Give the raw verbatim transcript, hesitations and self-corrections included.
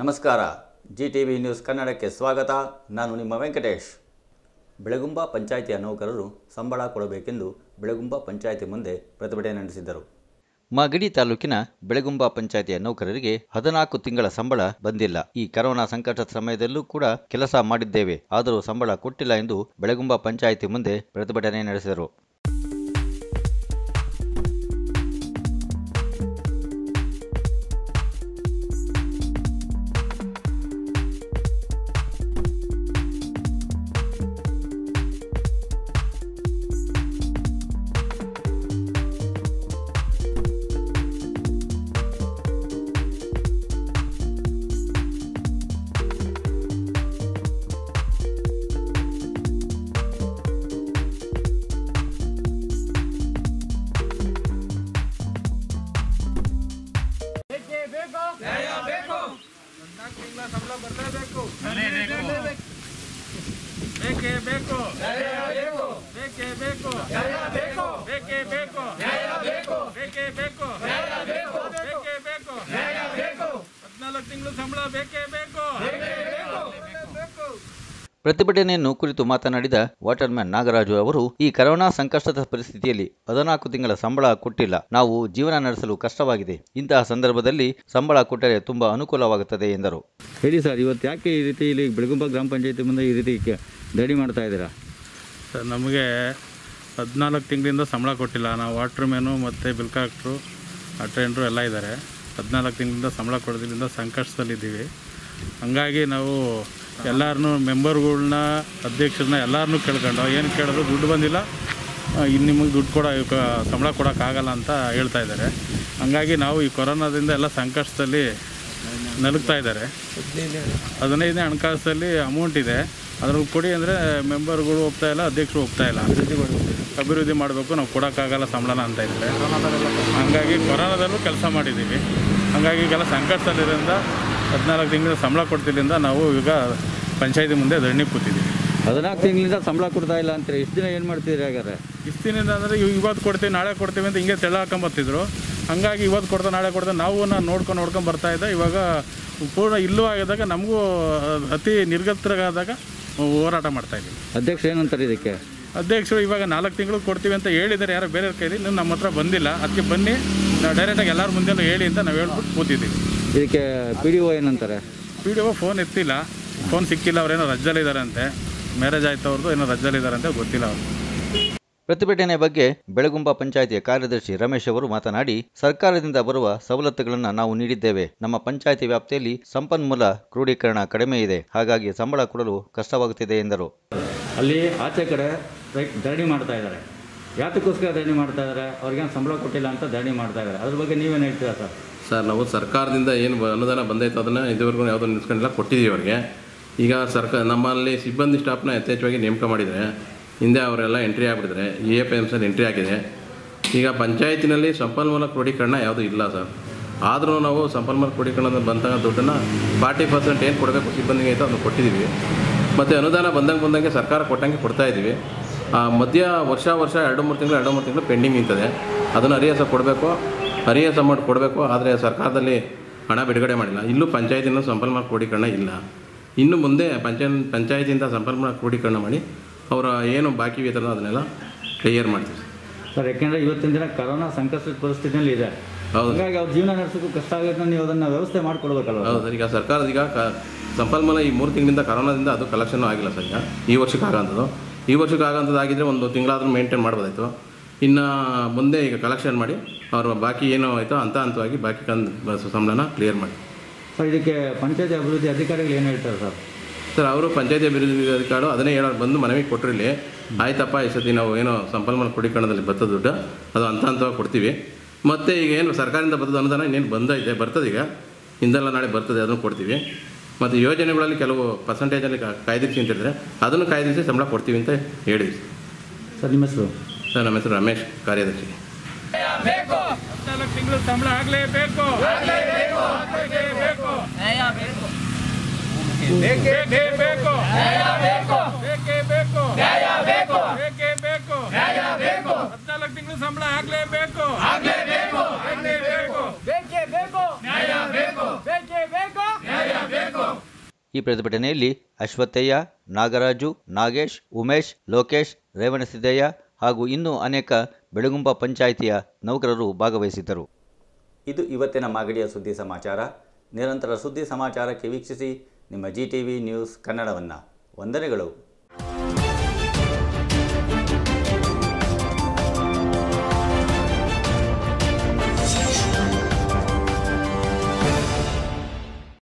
ನಮಸ್ಕಾರ. G T V news ಕನ್ನಡಕ್ಕೆ ಸ್ವಾಗತ. ನಾನು ನಿಮ್ಮ ವೆಂಕಟೇಶ್. ಬೆಳಗುಂಬ ಪಂಚಾಯಿತಿಯ ನೌಕರರು ಸಂಬಳ ಕೊಡಬೇಕೆಂದು ಬೆಳಗುಂಬ ಪಂಚಾಯಿತಿ ಮುಂದೆ ಪ್ರತಿಭಟನೆ ನಡೆಸಿದರು. ಮಾಗಡಿ ತಾಲೂಕಿನ ಬೆಳಗುಂಬ ಪಂಚಾಯಿತಿಯ ನೌಕರರಿಗೆ ಹದಿನಾಲ್ಕು ತಿಂಗಳ ಸಂಬಳ ಬಂದಿಲ್ಲ. ಈ ಕರೋನಾ ಸಂಕಟದ ಸಮಯದಲ್ಲೂ ಕೂಡ ಕೆಲಸ ಮಾಡಿದ್ದೇವೆ, ಆದರೂ ಸಂಬಳ ಕೊಟ್ಟಿಲ್ಲ ಎಂದು ಬೆಳಗುಂಬ ಪಂಚಾಯಿತಿ ಮುಂದೆ ಪ್ರತಿಭಟನೆ ನಡೆಸಿದರು. ಸಂಬಳ ಬರಲೇಬೇಕು, ಬೇಕೇ ಬೇಕು, ಬೇಕೇ ಬೇಕು, ಬೇಕೇ ಬೇಕು, ಬೇಕೇ ಬೇಕು, ಬೇಕೇ ಬೇಕು, ಹದಿನಾಲ್ಕು ತಿಂಗಳು ಸಂಬಳ ಬೇಕೇ ಬೇಕು. ಪ್ರತಿಭಟನೆಯನ್ನು ಕುರಿತು ಮಾತನಾಡಿದ ವಾಟರ್ಮ್ಯಾನ್ ನಾಗರಾಜು ಅವರು, ಈ ಕರೋನಾ ಸಂಕಷ್ಟದ ಪರಿಸ್ಥಿತಿಯಲ್ಲಿ ಹದಿನಾಲ್ಕು ತಿಂಗಳ ಸಂಬಳ ಕೊಟ್ಟಿಲ್ಲ. ನಾವು ಜೀವನ ನಡೆಸಲು ಕಷ್ಟವಾಗಿದೆ. ಇಂತಹ ಸಂದರ್ಭದಲ್ಲಿ ಸಂಬಳ ಕೊಟ್ಟರೆ ತುಂಬಾ ಅನುಕೂಲವಾಗುತ್ತದೆ ಎಂದರು. ಹೇಳಿ ಸರ್, ಇವತ್ತು ಯಾಕೆ ಈ ರೀತಿ ಇಲ್ಲಿ ಬೆಳಗುಂಬ ಗ್ರಾಮ ಪಂಚಾಯತಿ ಮುಂದೆ ಈ ರೀತಿ ಧರಣಿ ಮಾಡ್ತಾ ಇದ್ದೀರಾ? ಸರ್, ನಮಗೆ ಹದಿನಾಲ್ಕು ತಿಂಗಳಿಂದ ಸಂಬಳ ಕೊಟ್ಟಿಲ್ಲ. ನಾವು ವಾಟರ್ಮ್ಯಾನು ಮತ್ತು ಬಿಲ್ ಕಲೆಕ್ಟ್ರು ಅಟೆಂಡ್ರು ಎಲ್ಲ ಇದ್ದಾರೆ. ಹದಿನಾಲ್ಕು ತಿಂಗಳಿಂದ ಸಂಬಳ ಕೊಡೋದ್ರಿಂದ ಸಂಕಷ್ಟದಲ್ಲಿದ್ದೀವಿ. ಹಂಗಾಗಿ ನಾವು ಎಲ್ಲರನ್ನೂ ಮೆಂಬರ್ಗಳ್ನ ಅಧ್ಯಕ್ಷರನ್ನ ಎಲ್ಲರನ್ನೂ ಕೇಳ್ಕೊಂಡು ಏನು ಕೇಳೋದು ದುಡ್ಡು ಬಂದಿಲ್ಲ, ಇನ್ನು ನಿಮಗೆ ದುಡ್ಡು ಕೊಡೋ ಸಂಬಳ ಕೊಡೋಕ್ಕಾಗಲ್ಲ ಅಂತ ಹೇಳ್ತಾ ಇದ್ದಾರೆ. ಹಂಗಾಗಿ ನಾವು ಈ ಕೊರೋನಾದಿಂದ ಎಲ್ಲ ಸಂಕಷ್ಟದಲ್ಲಿ ನಲುಗ್ತಾ ಇದ್ದಾರೆ. ಹದಿನೈದನೇ ಹಣಕಾಸಲ್ಲಿ ಅಮೌಂಟ್ ಇದೆ, ಅದ್ರಲ್ಲಿ ಕೊಡಿ ಅಂದರೆ ಮೆಂಬರ್ಗಳು ಒಪ್ತಾ ಇಲ್ಲ, ಅಧ್ಯಕ್ಷರು ಒಪ್ತಾ ಇಲ್ಲ. ಅಭಿವೃದ್ಧಿ ಮಾಡಬೇಕು, ನಾವು ಕೊಡೋಕ್ಕಾಗಲ್ಲ ಸಂಬಳನ ಅಂತ ಇದ್ದಾರೆ. ಹಂಗಾಗಿ ಕೊರೋನಾದಲ್ಲೂ ಕೆಲಸ ಮಾಡಿದ್ದೀವಿ. ಹಂಗಾಗಿ ಈಗೆಲ್ಲ ಸಂಕಷ್ಟದಲ್ಲಿರೋದ್ರಿಂದ ಹದಿನಾಲ್ಕು ತಿಂಗಳ ಸಂಬಳ ಕೊಡ್ತಿಲ್ಲಿಂದ ನಾವು ಈಗ ಪಂಚಾಯತಿ ಮುಂದೆ ಧರಣಿ ಕೂತಿದ್ದೀವಿ. ಹದಿನಾಲ್ಕು ತಿಂಗಳಿಂದ ಸಂಬಳ ಕೊಡ್ತಾ ಇಲ್ಲ ಅಂತಾರೆ. ಇಷ್ಟು ದಿನ ಏನು ಮಾಡ್ತಿದ್ರಿ ಹಾಗಾದ್ರೆ? ಇಷ್ಟು ದಿನದಿಂದ ಅಂದರೆ ಇವತ್ತು ಕೊಡ್ತೀವಿ ನಾಳೆ ಕೊಡ್ತೀವಿ ಅಂತ ಹಿಂಗೆ ತೆಳ್ಳ ಹಾಕೊಂಬರ್ತಿದ್ರು. ಹಂಗಾಗಿ ಇವತ್ತು ಕೊಡ್ತಾ ನಾಳೆ ಕೊಡ್ತಾ ನಾವು ನಾನು ನೋಡ್ಕೊಂಡು ನೋಡ್ಕೊಂಡು ಬರ್ತಾಯಿದ್ದೆ. ಇವಾಗ ಪೂರ್ಣ ಇಲ್ಲೂ ಆಗಿದಾಗ ನಮಗೂ ಅತಿ ನಿರ್ಗತರಾದಾಗ ಹೋರಾಟ ಮಾಡ್ತಾಯಿದ್ದೀವಿ. ಅಧ್ಯಕ್ಷರು ಏನಂತಾರೆ ಇದಕ್ಕೆ? ಅಧ್ಯಕ್ಷರು ಇವಾಗ ನಾಲ್ಕು ತಿಂಗಳು ಕೊಡ್ತೀವಿ ಅಂತ ಹೇಳಿದ್ದಾರೆ ಯಾರೋ ಬೇರೆ ಕೈಲಿ. ನೀವು ನಮ್ಮ ಹತ್ರ ಬಂದಿಲ್ಲ, ಅದಕ್ಕೆ ಬನ್ನಿ ನಾವು ಡೈರೆಕ್ಟಾಗಿ ಎಲ್ಲರ ಮುಂದೆನೂ ಹೇಳಿ ಅಂತ ನಾವು ಹೇಳ್ಬಿಟ್ಟು ಕೂತಿದ್ದೀವಿ. ಇದಕ್ಕೆ ಪಿ ಡಿ ಒ ಏನಂತಾರೆ? ಪಿ ಡಿ ಒ ಫೋನ್ ಎತ್ತಿಲ್ಲ, ಫೋನ್ ಸಿಕ್ಕಿಲ್ಲ. ಅವ್ರೇನೋ ರಜ್ಜಲ್ಲಿದ್ದಾರಂತೆ, ಮ್ಯಾರೇಜ್ ಆಯ್ತು ಅವ್ರದ್ದು, ಏನೋ ರಜ್ಜಲ್ಲಿದ್ದಾರಂತೆ, ಗೊತ್ತಿಲ್ಲ ಅವರು. ಪ್ರತಿಭಟನೆ ಬಗ್ಗೆ ಬೆಳಗುಂಬ ಪಂಚಾಯಿತಿಯ ಕಾರ್ಯದರ್ಶಿ ರಮೇಶ್ ಅವರು ಮಾತನಾಡಿ, ಸರ್ಕಾರದಿಂದ ಬರುವ ಸವಲತ್ತುಗಳನ್ನು ನಾವು ನೀಡಿದ್ದೇವೆ. ನಮ್ಮ ಪಂಚಾಯಿತಿ ವ್ಯಾಪ್ತಿಯಲ್ಲಿ ಸಂಪನ್ಮೂಲ ಕ್ರೋಢೀಕರಣ ಕಡಿಮೆ ಇದೆ, ಹಾಗಾಗಿ ಸಂಬಳ ಕೊಡಲು ಕಷ್ಟವಾಗುತ್ತಿದೆ ಎಂದರು. ಅಲ್ಲಿ ಆಚೆ ಕಡೆ ಧರಣಿ ಮಾಡ್ತಾ ಇದ್ದಾರೆ. ಯಾತಕ್ಕೋಸ್ಕರ ಧರಣಿ ಮಾಡ್ತಾ ಇದ್ದಾರೆ? ಅವ್ರಿಗೇನು ಸಂಬಳ ಕೊಟ್ಟಿಲ್ಲ ಅಂತ ಧರಣಿ ಮಾಡ್ತಾ ಇದ್ದಾರೆ. ಅದ್ರ ಬಗ್ಗೆ ನೀವೇನು ಹೇಳ್ತೀರಾ ಸರ್? ಸರ್, ನಾವು ಸರ್ಕಾರದಿಂದ ಏನು ಅನುದಾನ ಬಂದೈತೆ ಅದನ್ನು ಇದುವರೆಗೂ ಯಾವುದೂ ನಿಲ್ಸ್ಕೊಂಡಿಲ್ಲ, ಕೊಟ್ಟಿದ್ದೀವಿ ಅವ್ರಿಗೆ. ಈಗ ಸರ್ಕಾರ ನಮ್ಮಲ್ಲಿ ಸಿಬ್ಬಂದಿ ಸ್ಟಾಫ್ನ ಯಥೇಚ್ಛವಾಗಿ ನೇಮಕ ಮಾಡಿದರೆ, ಹಿಂದೆ ಅವರೆಲ್ಲ ಎಂಟ್ರಿ ಆಗಿಬಿಟ್ಟಿದ್ದಾರೆ. ಇ ಎ ಪಿ ಎಮ್ ಸಲ್ಲಿ ಎಂಟ್ರಿ ಆಗಿದೆ. ಈಗ ಪಂಚಾಯತಿನಲ್ಲಿ ಸಂಪನ್ಮೂಲ ಕ್ರೋಢೀಕರಣ ಯಾವುದೂ ಇಲ್ಲ ಸರ್. ಆದರೂ ನಾವು ಸಂಪನ್ಮೂಲ ಕ್ರೋಢೀಕರಣದ ಬಂದಾಗ ದುಡ್ಡನ್ನು ಫಾರ್ಟಿ ಪರ್ಸೆಂಟ್ ಏನು ಕೊಡಬೇಕು ಸಿಬ್ಬಂದಿಗೆ ಐತೆ ಅದನ್ನು ಕೊಟ್ಟಿದ್ದೀವಿ. ಮತ್ತು ಅನುದಾನ ಬಂದಂಗೆ ಬಂದಂಗೆ ಸರ್ಕಾರ ಕೊಟ್ಟಂಗೆ ಕೊಡ್ತಾಯಿದ್ದೀವಿ. ಮಧ್ಯ ವರ್ಷ ವರ್ಷ ಎರಡು ಮೂರು ತಿಂಗಳು ಎರಡು ಮೂರು ತಿಂಗಳು ಪೆಂಡಿಂಗ್ ನಿಂತದೆ. ಅದನ್ನು ಅರಿಯಸ ಕೊಡಬೇಕು, ಅರಿಯಸ್ ಅಮೌಂಟ್ ಕೊಡಬೇಕು. ಆದರೆ ಸರ್ಕಾರದಲ್ಲಿ ಹಣ ಬಿಡುಗಡೆ ಮಾಡಿಲ್ಲ. ಇಲ್ಲೂ ಪಂಚಾಯತಿನ ಸಂಪನ್ಮೂಲ ಕ್ರೋಢೀಕರಣ ಇಲ್ಲ. ಇನ್ನು ಮುಂದೆ ಪಂಚಾಯತ್ ಪಂಚಾಯತಿಯಿಂದ ಸಂಪನ್ಮೂಲ ಕ್ರೋಢೀಕರಣ ಮಾಡಿ ಅವರ ಏನು ಬಾಕಿ ವೇತನ ಅದನ್ನೆಲ್ಲ ಕ್ಲಿಯರ್ ಮಾಡ್ತೀವಿ ಸರ್. ಯಾಕೆಂದರೆ ಇವತ್ತಿನ ದಿನ ಕರೋನಾ ಸಂಕಷ್ಟದ ಪರಿಸ್ಥಿತಿಯಲ್ಲಿ ಇದೆ. ಹೌದು, ಹಾಗಾಗಿ ಅವ್ರ ಜೀವನ ನಡೆಸೋಕ್ಕೂ ಕಷ್ಟ ಆಗುತ್ತೆ. ನೀವು ಅದನ್ನು ವ್ಯವಸ್ಥೆ ಮಾಡಿಕೊಡ್ಬೇಕಲ್ವ? ಹೌದು ಸರ್. ಈಗ ಸರ್ಕಾರದ ಈಗ ಕ ಸಂಪನ್ಮೂಲ ಈ ಮೂರು ತಿಂಗಳಿಂದ ಕರೋನಾದಿಂದ ಅದು ಕಲೆಕ್ಷನ್ ಆಗಿಲ್ಲ ಸರ್. ಈಗ ಈ ವರ್ಷಕ್ಕೆ ಆಗೋಂಥದ್ದು ಈ ವರ್ಷಕ್ಕೆ ಆಗೋಂಥದ್ದಾಗಿದ್ದರೆ ಒಂದು ತಿಂಗಳಾದ್ರೂ ಮೇಂಟೈನ್ ಮಾಡ್ಬೋದಾಯಿತು. ಇನ್ನು ಮುಂದೆ ಈಗ ಕಲೆಕ್ಷನ್ ಮಾಡಿ ಅವ್ರ ಬಾಕಿ ಏನೋ ಆಯಿತೋ ಅಂತ ಹಂತವಾಗಿ ಬಾಕಿ ಕಂದು ಸಂಬಳನ ಕ್ಲಿಯರ್ ಮಾಡಿ ಸರ್. ಇದಕ್ಕೆ ಪಂಚಾಯತಿ ಅಭಿವೃದ್ಧಿ ಅಧಿಕಾರಿಗಳು ಏನು ಹೇಳ್ತಾರೆ ಸರ್? ಸರ್, ಅವರು ಪಂಚಾಯತಿ ಅಭಿವೃದ್ಧಿ ಅಧಿಕಾರಿಗಳು ಅದನ್ನೇ ಹೇಳೋರು, ಬಂದು ಮನವಿ ಕೊಟ್ಟರಿಲ್ಲಿ ಆಯ್ತಪ್ಪ ಈ ಸತಿ ನಾವು ಏನೋ ಸಂಪನ್ಮೂಲ ಕ್ರೋಢೀಕರಣದಲ್ಲಿ ಬರ್ತದ ದುಡ್ಡು ಅದು ಹಂತ ಹಂತವಾಗಿ ಕೊಡ್ತೀವಿ. ಮತ್ತು ಈಗ ಏನು ಸರ್ಕಾರದಿಂದ ಬರ್ತದ ಅನುದಾನ ಇನ್ನೇನು ಬಂದೈತೆ, ಬರ್ತದೆ. ಈಗ ಹಿಂದೆಲ್ಲ ನಾಳೆ ಬರ್ತದೆ, ಅದನ್ನು ಕೊಡ್ತೀವಿ. ಮತ್ತು ಯೋಜನೆಗಳಲ್ಲಿ ಕೆಲವು ಪರ್ಸೆಂಟೇಜಲ್ಲಿ ಕಾಯ್ದಿರಿಸಿ ಅಂತಿದ್ರೆ ಅದನ್ನು ಕಾಯ್ದಿರಿಸಿ ಸಂಬಳ ಕೊಡ್ತೀವಿ ಅಂತ ಹೇಳಿದ್ವಿ ಸರ್. ನಿಮ್ಮ ಹೆಸರು? ಸರ್, ನಮ್ಮ ಹೆಸರು ರಮೇಶ್, ಕಾರ್ಯದರ್ಶಿ. ಹದಿನಾಲ್ಕು ತಿಂಗಳು ಸಂಬಳ ಆಗಲೇಬೇಕು, ಬೇಕೇ ಬೇಕು, ಬೇಕೇ ಬೇಕು, ಹದಿನಾಲ್ಕು ತಿಂಗಳು ಸಂಬಳ ಆಗಲೇಬೇಕು, ಬೇಕೇ ಬೇಕು, ಬೇಕೇ ಬೇಕು, ನ್ಯಾಯ ಬೇಕು, ಬೇಕೇ ಬೇಕು, ನ್ಯಾಯ ಬೇಕು. ಈ ಪ್ರತಿಭಟನೆಯಲ್ಲಿ ಅಶ್ವತ್ಥಯ್ಯ, ನಾಗರಾಜು, ನಾಗೇಶ್, ಉಮೇಶ್, ಲೋಕೇಶ್, ರೇವಣಸಿದ್ದಯ್ಯ ಹಾಗೂ ಇನ್ನೂ ಅನೇಕ ಬೆಳಗುಂಬ ಪಂಚಾಯಿತಿಯ ನೌಕರರು ಭಾಗವಹಿಸಿದ್ದರು. ಇದು ಇವತ್ತಿನ ಮಾಗಡಿಯ ಸುದ್ದಿ ಸಮಾಚಾರ. ನಿರಂತರ ಸುದ್ದಿ ಸಮಾಚಾರಕ್ಕೆ ವೀಕ್ಷಿಸಿ ನಿಮ್ಮ ಜಿ ಟಿವಿ ನ್ಯೂಸ್ ಕನ್ನಡವನ್ನು. ವಂದನೆಗಳು.